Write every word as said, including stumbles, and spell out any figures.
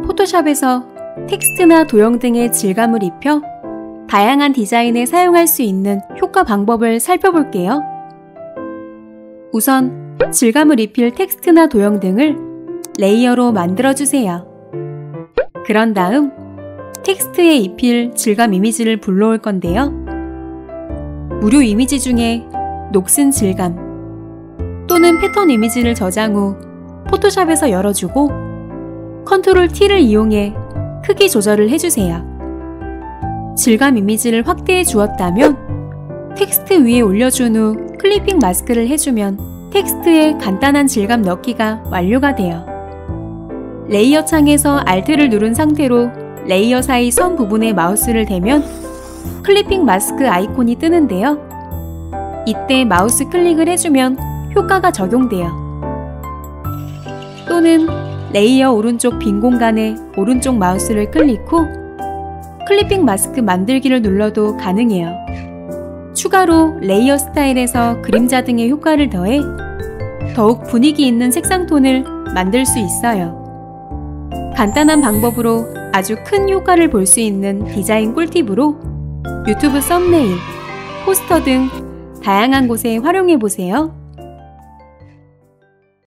포토샵에서 텍스트나 도형 등의 질감을 입혀 다양한 디자인에 사용할 수 있는 효과 방법을 살펴볼게요. 우선 질감을 입힐 텍스트나 도형 등을 레이어로 만들어주세요. 그런 다음 텍스트에 입힐 질감 이미지를 불러올 건데요. 무료 이미지 중에 녹슨 질감 또는 패턴 이미지를 저장 후 포토샵에서 열어주고 컨트롤 T를 이용해 크기 조절을 해주세요. 질감 이미지를 확대해 주었다면 텍스트 위에 올려준 후 클리핑 마스크를 해주면 텍스트에 간단한 질감 넣기가 완료가 돼요. 레이어 창에서 Alt를 누른 상태로 레이어 사이 선 부분에 마우스를 대면 클리핑 마스크 아이콘이 뜨는데요. 이때 마우스 클릭을 해주면 효과가 적용돼요. 또는 레이어 오른쪽 빈 공간에 오른쪽 마우스를 클릭 후 클리핑 마스크 만들기를 눌러도 가능해요. 추가로 레이어 스타일에서 그림자 등의 효과를 더해 더욱 분위기 있는 색상 톤을 만들 수 있어요. 간단한 방법으로 아주 큰 효과를 볼 수 있는 디자인 꿀팁으로 유튜브 썸네일, 포스터 등 다양한 곳에 활용해보세요.